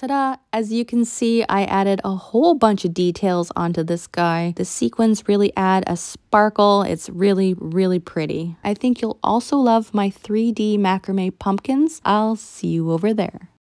Ta-da! As you can see, I added a whole bunch of details onto this guy. The sequins really add a sparkle. It's really, really pretty. I think you'll also love my 3D macrame pumpkins. I'll see you over there.